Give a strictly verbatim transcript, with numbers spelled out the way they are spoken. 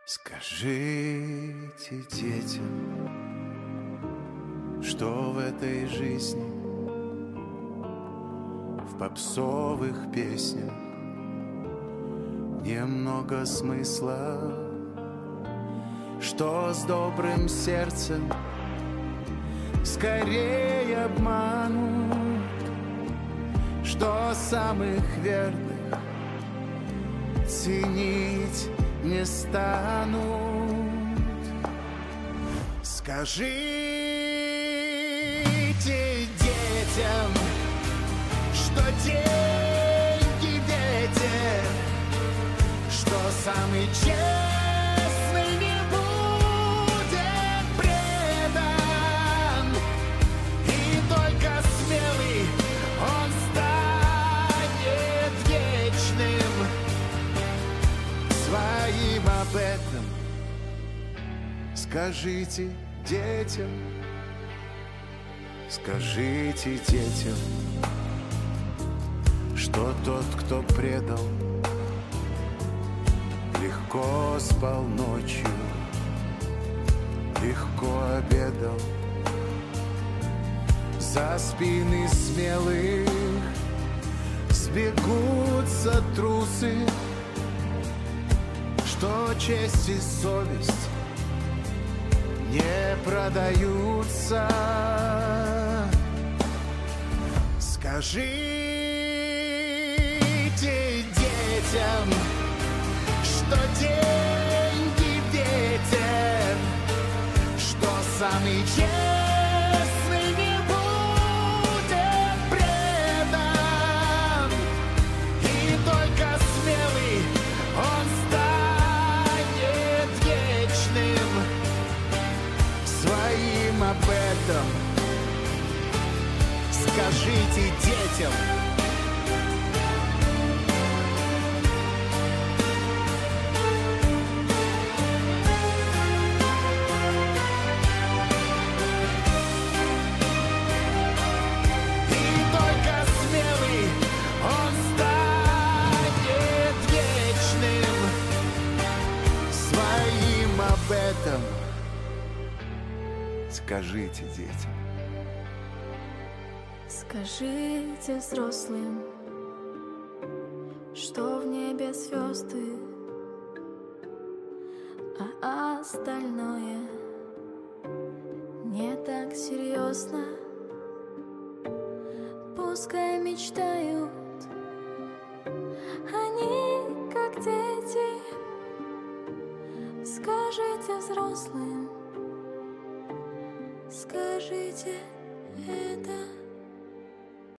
Скажите детям, что в этой жизни, в попсовых песнях немного смысла, что с добрым сердцем скорее обманут, что самых верных ценить не станут. Скажите детям, что деньги ветер, что самый честный не будет предан, и только смелый он станет вечным. Своим об этом скажите детям, скажите детям, что тот, кто предал, легко спал ночью, легко обедал. За спины смелых сбегутся трусы, что честь и совесть не продаются. Скажите детям, что деньги ветер, что самый честный не будет предан, и только смелый он станет вечным. Своим об этом скажите детям. И только смелый он станет вечным. Своим об этом скажите детям. Скажите взрослым, что в небе звезды, а остальное не так серьезно. Пускай мечтают они, как дети. Скажите взрослым, скажите это.